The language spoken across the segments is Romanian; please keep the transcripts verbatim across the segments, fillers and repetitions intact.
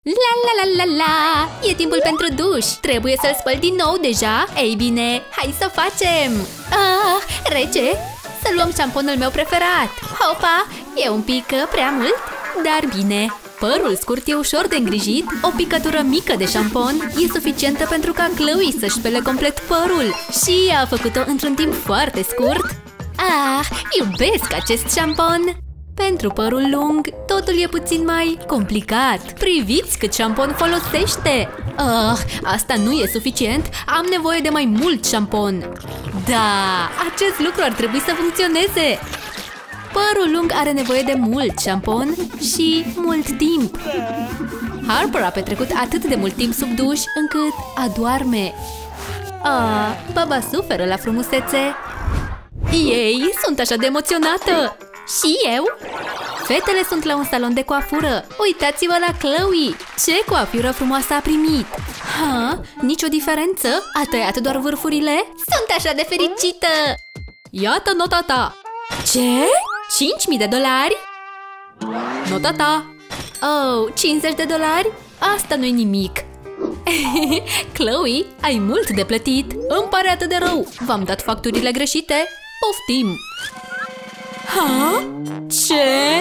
La la la la la! E timpul pentru duș! Trebuie să-l spăl din nou deja? Ei bine, hai să facem! Ah, rece! Să luăm șamponul meu preferat! Hopa! E un pic prea mult, dar bine! Părul scurt e ușor de îngrijit, o picătură mică de șampon e suficientă pentru ca Chloe să-și spele complet părul și a făcut-o într-un timp foarte scurt. Ah, iubesc acest șampon! Pentru părul lung, totul e puțin mai complicat. Priviți cât șampon folosește! Ah, asta nu e suficient, am nevoie de mai mult șampon. Da, acest lucru ar trebui să funcționeze. Părul lung are nevoie de mult șampon și mult timp. Harper a petrecut atât de mult timp sub duș încât adorme. Ah, baba suferă la frumusețe. Ei, sunt așa de emoționată! Și eu? Fetele sunt la un salon de coafură. Uitați-vă la Chloe! Ce coafură frumoasă a primit! Ha? Nicio diferență? A tăiat doar vârfurile? Sunt așa de fericită! Iată nota ta! Ce? cinci mii de dolari? Nota ta! Oh, cincizeci de dolari? Asta nu-i nimic! Chloe, ai mult de plătit! Îmi pare atât de rău! V-am dat facturile greșite? Poftim! Ha? Ce?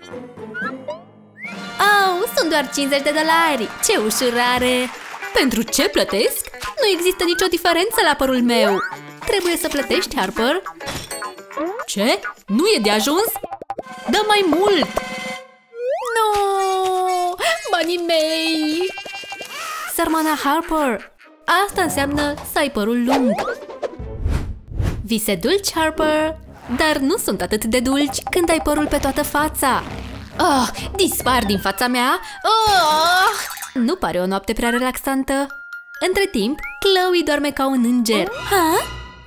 Oh, sunt doar cincizeci de dolari! Ce ușurare! Pentru ce plătesc? Nu există nicio diferență la părul meu! Trebuie să plătești, Harper! Ce? Nu e de ajuns? Dă mai mult! No! Banii mei! Sărmana Harper! Asta înseamnă să ai părul lung! Vise dulci, Harper! Dar nu sunt atât de dulci când ai părul pe toată fața. Oh, dispar din fața mea. Oh! Nu pare o noapte prea relaxantă. Între timp, Chloe doarme ca un înger. Ha?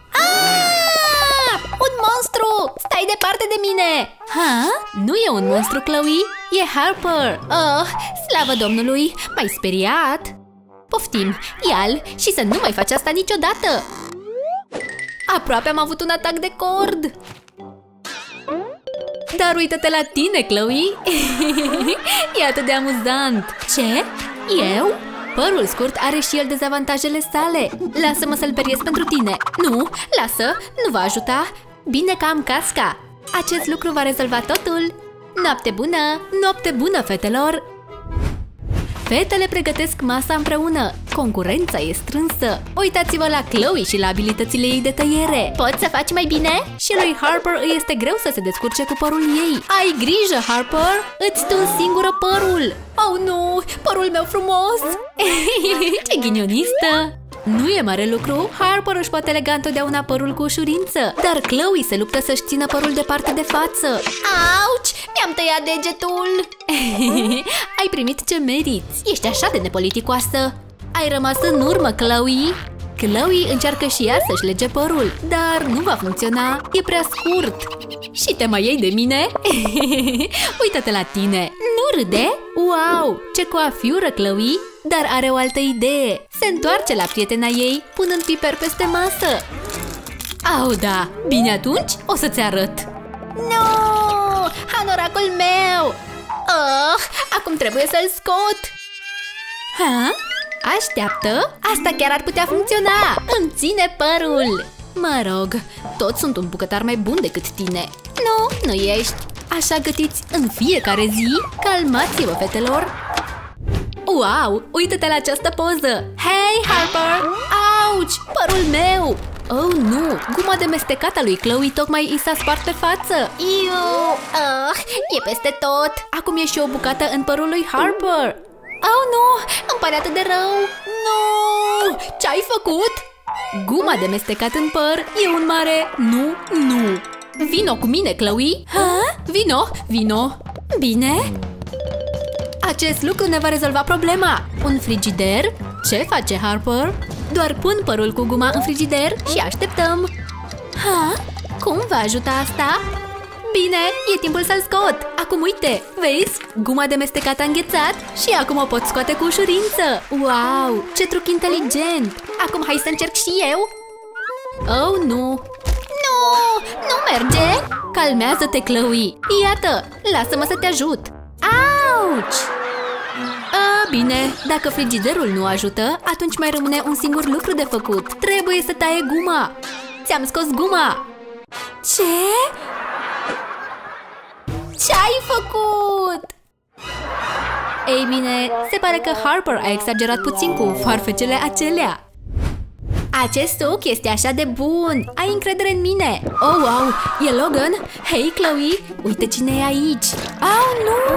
Ah! Un monstru! Stai departe de mine! Ha? Nu e un monstru, Chloe. E Harper. Oh, slavă Domnului! M-ai speriat? Poftim, ia-l și să nu mai faci asta niciodată! Aproape am avut un atac de cord! Dar uită-te la tine, Chloe! E atât de amuzant! Ce? Eu? Părul scurt are și el dezavantajele sale! Lasă-mă să-l periez pentru tine! Nu, lasă! Nu va ajuta! Bine că am casca! Acest lucru va rezolva totul! Noapte bună! Noapte bună, fetelor! Fetele pregătesc masa împreună. Concurența e strânsă. Uitați-vă la Chloe și la abilitățile ei de tăiere. Poți să faci mai bine? Și lui Harper îi este greu să se descurce cu părul ei. Ai grijă, Harper! Îți tun singură părul! Oh, nu! Părul meu frumos! Ce ghinionistă! Nu e mare lucru, Harper își poate lega întotdeauna părul cu ușurință. Dar Chloe se luptă să-și țină părul departe de față. Auci! Mi-am tăiat degetul! Ai primit ce meriți! Ești așa de nepoliticoasă! Ai rămas în urmă, Chloe! Chloe încearcă și ea să-și lege părul, dar nu va funcționa, e prea scurt. Și te mai iei de mine? Uită-te la tine! Nu râde? Wow! Ce coafură, Chloe! Dar are o altă idee. Se întoarce la prietena ei, punând piper peste masă. Au, da! Bine atunci, o să-ți arăt. No! Hanoracul meu! Oh, acum trebuie să-l scot! Ha? Așteaptă! Asta chiar ar putea funcționa! Îmi ține părul! Mă rog, toți sunt un bucătar mai bun decât tine. Nu, nu ești! Așa gătiți în fiecare zi? Calmați-vă, fetelor! Wow! Uită-te la această poză! Hei, Harper! Auci! Părul meu! Oh, nu! Guma de mestecat a lui Chloe tocmai i s-a spart pe față! Iu! Ah, e peste tot! Acum e și o bucată în părul lui Harper! Oh, nu! Îmi pare atât de rău! Nu! Ce-ai făcut? Guma de mestecat în păr e un mare nu, nu! Vino cu mine, Chloe! Ha? Vino! Vino! Bine? Acest lucru ne va rezolva problema! Un frigider? Ce face Harper? Doar pun părul cu guma în frigider și așteptăm! Ha? Cum va ajuta asta? Bine, e timpul să-l scot! Acum uite, vezi? Guma de mestecat a înghețat și acum o pot scoate cu ușurință! Wow, ce truc inteligent! Acum hai să încerc și eu! Oh, nu! Nu! Nu merge! Calmează-te, Chloe! Iată, lasă-mă să te ajut! Auci! Uh, Bine, dacă frigiderul nu ajută, atunci mai rămâne un singur lucru de făcut. Trebuie să taie guma. Ți-am scos guma. Ce? Ce-ai făcut? Ei bine, se pare că Harper a exagerat puțin cu farfecele acelea. Acest suc este așa de bun! Ai încredere în mine! Oh, wow! E Logan? Hei, Chloe! Uite cine e aici! Oh, nu!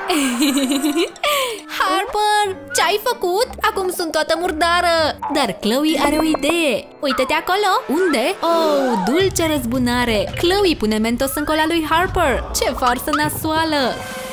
Harper! Ce-ai făcut? Acum sunt toată murdară! Dar Chloe are o idee! Uită-te acolo! Unde? Oh, dulce răzbunare! Chloe pune Mentos în cola lui Harper! Ce farsă nasoală!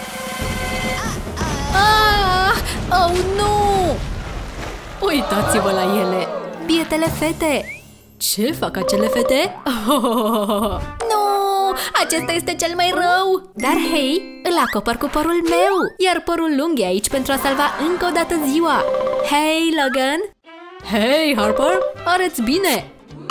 Ah! Oh, nu! Uitați-vă la ele! Bietele fete! Ce fac acele fete? Oh, nu! Acesta este cel mai rău! Dar hei, îl acopăr cu părul meu! Iar părul lung e aici pentru a salva încă o dată ziua! Hei, Logan! Hei, Harper! Arăți bine!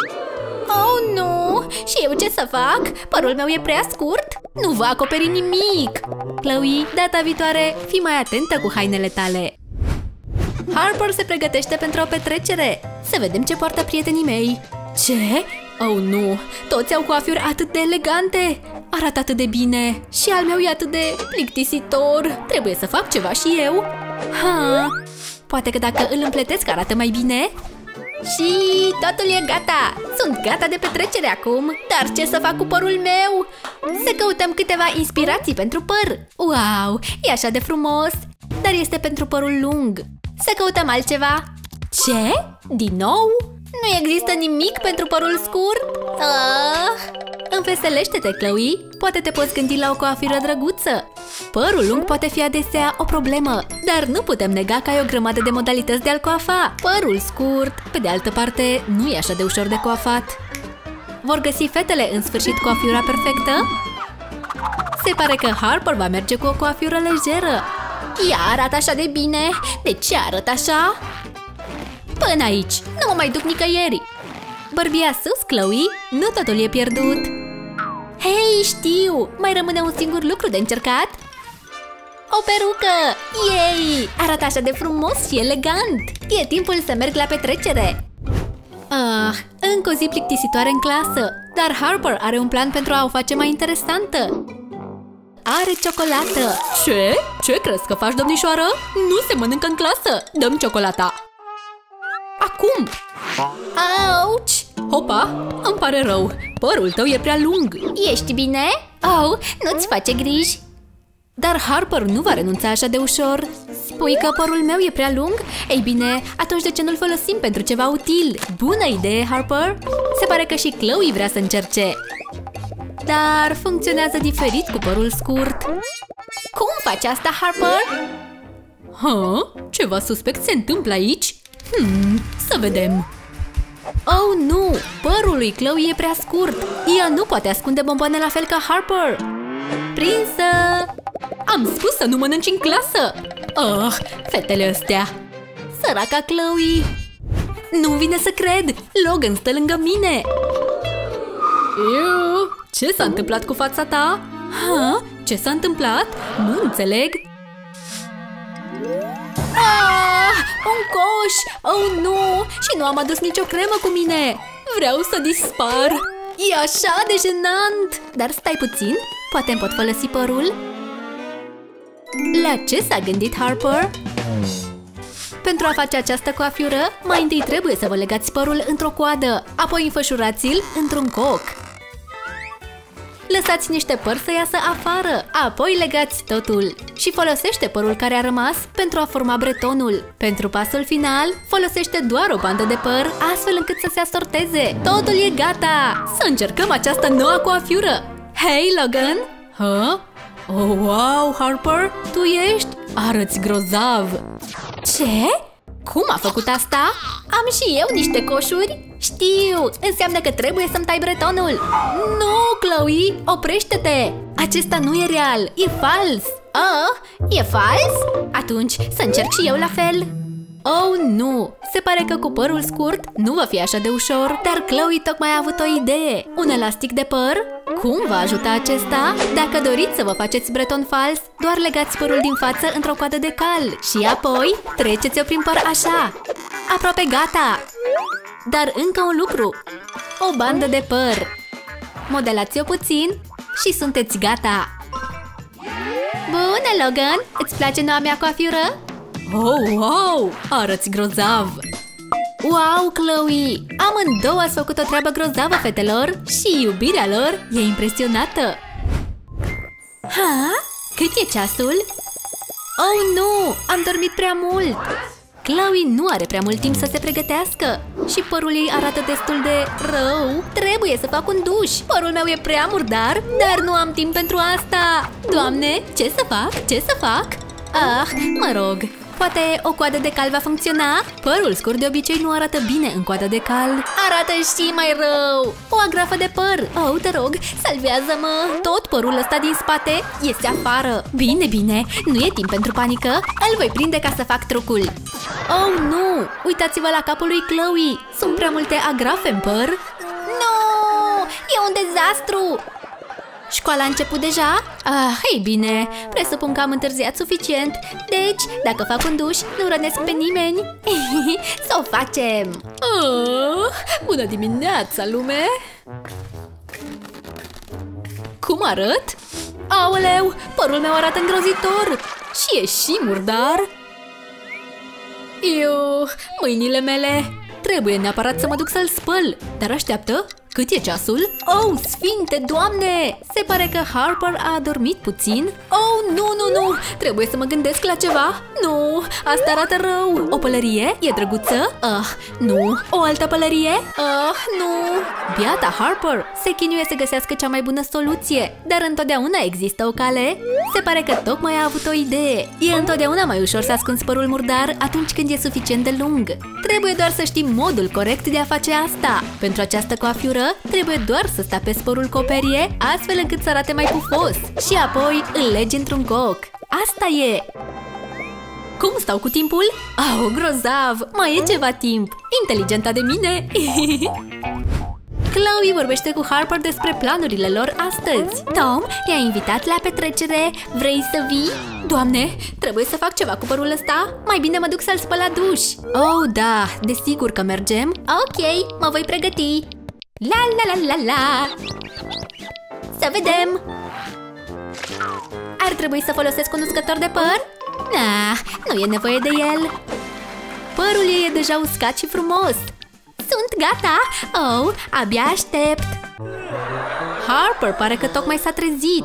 Oh, nu! Și eu ce să fac? Părul meu e prea scurt? Nu va acoperi nimic! Chloe, data viitoare, fii mai atentă cu hainele tale! Harper se pregătește pentru o petrecere. Să vedem ce poartă prietenii mei. Ce? Oh, nu! Toți au coafiuri atât de elegante! Arată atât de bine! Și al meu e atât de plictisitor! Trebuie să fac ceva și eu! Ha! Poate că dacă îl împletesc arată mai bine? Și totul e gata! Sunt gata de petrecere acum! Dar ce să fac cu părul meu? Să căutăm câteva inspirații pentru păr! Wow! E așa de frumos! Dar este pentru părul lung! Să căutăm altceva! Ce? Din nou? Nu există nimic pentru părul scurt? Ah! Înveselește-te, Chloe! Poate te poți gândi la o coafură drăguță! Părul lung poate fi adesea o problemă, dar nu putem nega că ai o grămadă de modalități de a-l coafa. Părul scurt, pe de altă parte, nu e așa de ușor de coafat. Vor găsi fetele în sfârșit coafura perfectă? Se pare că Harper va merge cu o coafură lejeră. Ea arată așa de bine! De ce arăt așa? Până aici! Nu mă mai duc nicăieri! Bărbia sus, Chloe! Nu totul e pierdut! Hei, știu! Mai rămâne un singur lucru de încercat! O perucă! Yay! Arată așa de frumos și elegant! E timpul să merg la petrecere! Ah, încă o zi plictisitoare în clasă! Dar Harper are un plan pentru a o face mai interesantă! Are ciocolată! Ce? Ce crezi că faci, domnișoară? Nu se mănâncă în clasă! Dă-mi ciocolata! Acum! Auci! Hopa! Îmi pare rău! Părul tău e prea lung! Ești bine? Oh, nu-ți face griji! Dar Harper nu va renunța așa de ușor! Spui că părul meu e prea lung? Ei bine, atunci de ce nu-l folosim pentru ceva util? Bună idee, Harper! Se pare că și Chloe vrea să încerce! Dar funcționează diferit cu părul scurt. Cum faci asta, Harper? Ha? Ceva suspect se întâmplă aici? Hmm, să vedem. Oh, nu! Părul lui Chloe e prea scurt. Ea nu poate ascunde bomboane la fel ca Harper. Prinsă! Am spus să nu mănânci în clasă! Ah, fetele astea! Săraca Chloe! Nu vine să cred! Logan stă lângă mine! Eu... Ce s-a întâmplat cu fața ta? Ha? Ce s-a întâmplat? Nu înțeleg. Ah! Un coș! Oh, nu! Și nu am adus nicio cremă cu mine! Vreau să dispar! E așa de jenant! Dar stai puțin, poate îmi pot folosi părul? La ce s-a gândit Harper? Pentru a face această coafură, mai întâi trebuie să vă legați părul într-o coadă, apoi înfășurați-l într-un coc. Lăsați niște păr să iasă afară, apoi legați totul și folosește părul care a rămas pentru a forma bretonul. Pentru pasul final, folosește doar o bandă de păr, astfel încât să se asorteze. Totul e gata! Să încercăm această nouă coafură! Hei, Logan! Hă? Oh, wow, Harper! Tu ești? Arăți grozav! Ce? Cum a făcut asta? Am și eu niște coșuri? Știu! Înseamnă că trebuie să-mi tai bretonul! Nu, Chloe! Oprește-te! Acesta nu e real! E fals! Oh, e fals? Atunci să încerc și eu la fel! Oh, nu! Se pare că cu părul scurt nu va fi așa de ușor, dar Chloe tocmai a avut o idee! Un elastic de păr? Cum va ajuta acesta? Dacă doriți să vă faceți breton fals, doar legați părul din față într-o coadă de cal și apoi treceți-o prin păr așa. Aproape gata! Dar încă un lucru. O bandă de păr. Modelați-o puțin și sunteți gata! Bună, Logan! Îți place noua mea coafură? Oh, wow! Arăți grozav! Wow, Chloe! Amândouă ați făcut o treabă grozavă, fetelor! Și iubirea lor e impresionată! Ha? Cât e ceasul? Oh, nu! Am dormit prea mult! Chloe nu are prea mult timp să se pregătească și părul ei arată destul de rău. Trebuie să fac un duș. Părul meu e prea murdar, dar nu am timp pentru asta. Doamne, ce să fac? Ce să fac? Ah, mă rog, poate o coadă de cal va funcționa? Părul scurt de obicei nu arată bine în coadă de cal. Arată și mai rău. O agrafă de păr. Oh, te rog, salvează-mă. Tot părul ăsta din spate este afară. Bine, bine, nu e timp pentru panică. Îl voi prinde ca să fac trucul. Oh, nu! Uitați-vă la capul lui Chloe! Sunt prea multe agrafe în păr! Nu! E un dezastru! Școala a început deja? Ah, ei bine, presupun că am întârziat suficient. Deci, dacă fac un duș, nu rănesc pe nimeni. Să o facem! Oh, bună dimineața, lume! Cum arăt? Aoleu, părul meu arată îngrozitor! Și e și murdar! Iu, mâinile mele! Trebuie neapărat să mă duc să-l spăl. Dar așteaptă, cât e ceasul? Oh, sfinte Doamne! Se pare că Harper a adormit puțin. Oh, nu, nu, nu! Trebuie să mă gândesc la ceva. Nu, asta arată rău. O pălărie? E drăguță? Ah, nu. O altă pălărie? Ah, nu. Biata Harper se chinuie să găsească cea mai bună soluție. Dar întotdeauna există o cale. Se pare că tocmai a avut o idee. E întotdeauna mai ușor să ascunzi părul murdar atunci când e suficient de lung. Trebuie doar să știi modul corect de a face asta. Pentru această coafură trebuie doar să stapezi părul cu o perie, astfel încât să arate mai pufos. Și apoi îl legi într-un coc. Asta e! Cum stau cu timpul? Au, grozav! Mai e ceva timp! Inteligenta de mine! Chloe vorbește cu Harper despre planurile lor astăzi. Tom i-a invitat la petrecere. Vrei să vii? Doamne, trebuie să fac ceva cu părul ăsta. Mai bine mă duc să-l spăl la duș. Oh, da, desigur că mergem. Ok, mă voi pregăti. La la la la la. Să vedem. Ar trebui să folosesc un uscător de păr? Nah, nu e nevoie de el. Părul ei e deja uscat și frumos. Sunt gata! Oh, abia aștept! Harper pare că tocmai s-a trezit.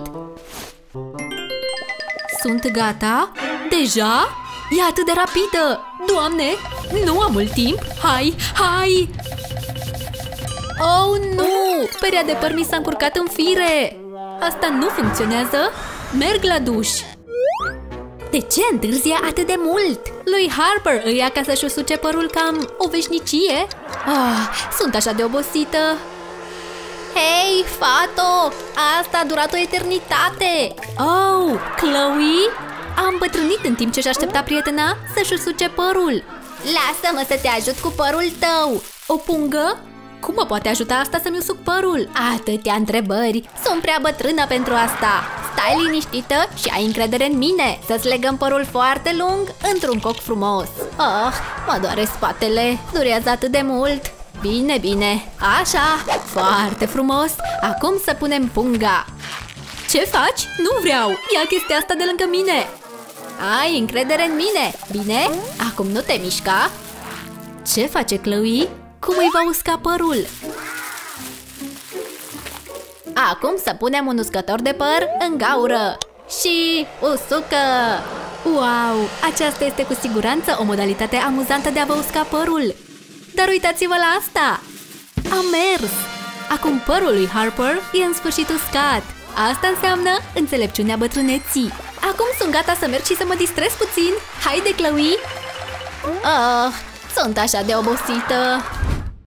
Sunt gata? Deja? E atât de rapidă! Doamne, nu am mult timp! Hai, hai! Oh, nu! Perea de păr mi s-a încurcat în fire! Asta nu funcționează! Merg la duș! De ce întârzia atât de mult? Lui Harper îi ia ca să-și usuce părul cam o veșnicie? Ah, sunt așa de obosită! Hei, fato! Asta a durat o eternitate! Oh, Chloe? A îmbătrânit în timp ce își aștepta prietena să-și usuce părul. Lasă-mă să te ajut cu părul tău! O pungă? Cum mă poate ajuta asta să-mi usuc părul? Atâtea întrebări! Sunt prea bătrână pentru asta! Stai liniștită și ai încredere în mine! Să-ți legăm părul foarte lung într-un coc frumos! Ah, mă doare spatele! Durează atât de mult! Bine, bine! Așa! Foarte frumos! Acum să punem punga! Ce faci? Nu vreau! Ia chestia asta de lângă mine! Ai încredere în mine! Bine? Acum nu te mișca! Ce face Chloe? Cum îi va usca părul? Acum să punem un uscător de păr în gaură. Și usucă! Wow! Aceasta este cu siguranță o modalitate amuzantă de a vă usca părul. Dar uitați-vă la asta! A mers! Acum părul lui Harper e în sfârșit uscat. Asta înseamnă înțelepciunea bătrâneții. Acum sunt gata să merg și să mă distrez puțin. Haide, Chloe! Oh, sunt așa de obosită!